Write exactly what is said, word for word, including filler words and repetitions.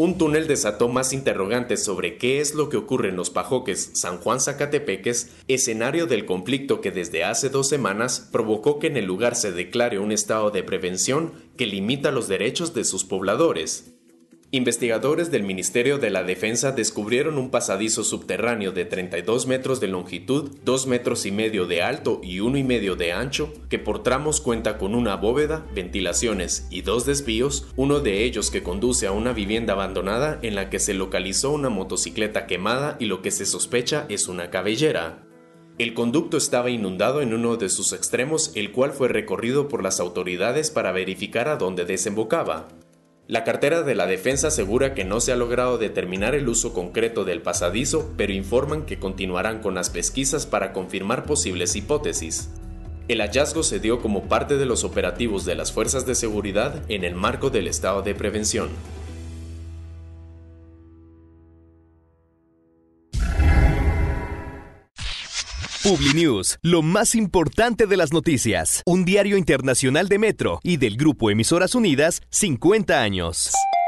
Un túnel desató más interrogantes sobre qué es lo que ocurre en los Pajoques San Juan Zacatepeques, escenario del conflicto que desde hace dos semanas provocó que en el lugar se declare un estado de prevención que limita los derechos de sus pobladores. Investigadores del Ministerio de la Defensa descubrieron un pasadizo subterráneo de treinta y dos metros de longitud, dos metros y medio de alto y uno y medio de ancho, que por tramos cuenta con una bóveda, ventilaciones y dos desvíos, uno de ellos que conduce a una vivienda abandonada en la que se localizó una motocicleta quemada y lo que se sospecha es una cabellera. El conducto estaba inundado en uno de sus extremos, el cual fue recorrido por las autoridades para verificar a dónde desembocaba. La cartera de la defensa asegura que no se ha logrado determinar el uso concreto del pasadizo, pero informan que continuarán con las pesquisas para confirmar posibles hipótesis. El hallazgo se dio como parte de los operativos de las fuerzas de seguridad en el marco del estado de prevención. Publinews, lo más importante de las noticias. Un diario internacional de Metro y del Grupo Emisoras Unidas, cincuenta años.